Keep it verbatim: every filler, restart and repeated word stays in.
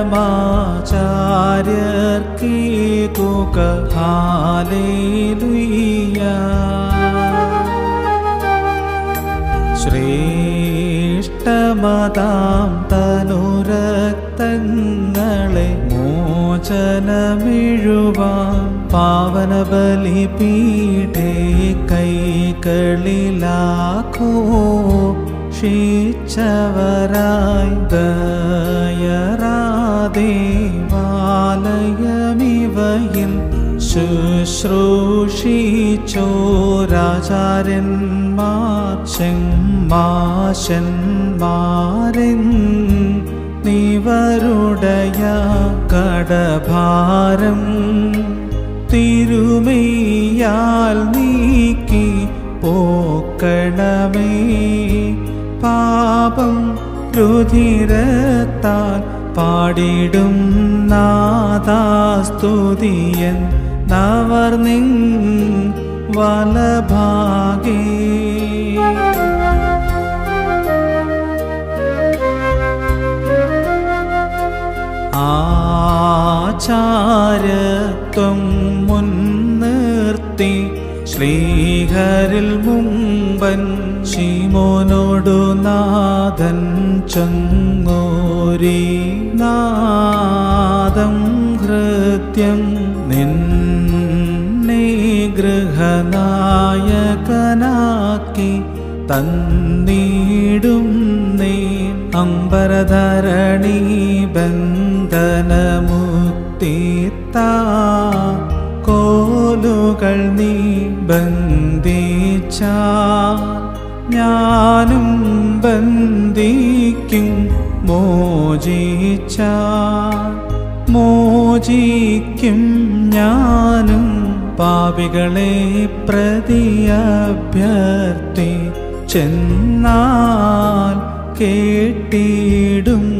പരമാചാര്യർക്കീകുക hallelujah. ശ്രേഷ്ഠമതാം തനുരക്തങ്ങളെ മോചനമിഴുവാൻ പാവനബലിപീഠേ കൈകളിലാക്കോ ക്ഷീച്ചവരായി ദയറാദേവാലയമിവയിൽ ശുശ്രൂഷിച്ചോരാചാര്യന്മാർ ചെമ്മാശന്മാരെന്നിവരുടയ കടഭാരം തിരുമേയാൽ നീക്കി പോക്കണമേ. പാപം രുധിരത്താൽ പാടിടും നാദാസ്തുതിയൻ നവർനിൻ വലഭാഗേ. ആചാര്യത്വം മുൻനിർത്തി ശ്രീഹരിൽ മുമ്പൻ ശിമോനോടു നാഥൻ ചൊന്നോരീ നാദം ഹൃദ്യം നിന്നെ ഗൃഹനായകനാക്കി തന്നീടും നീ അംബരധരണി ബന്ധനമുക്തിത്താ കോലുകൾ നീ ബന്ധിച്ച ഞാനും ബന്ധിക്കും മോചിച്ച മോചിക്കും ഞാനും പാപികളെ പ്രതിയഭ്യർത്ഥി ചെന്നാൽ കേട്ടിടും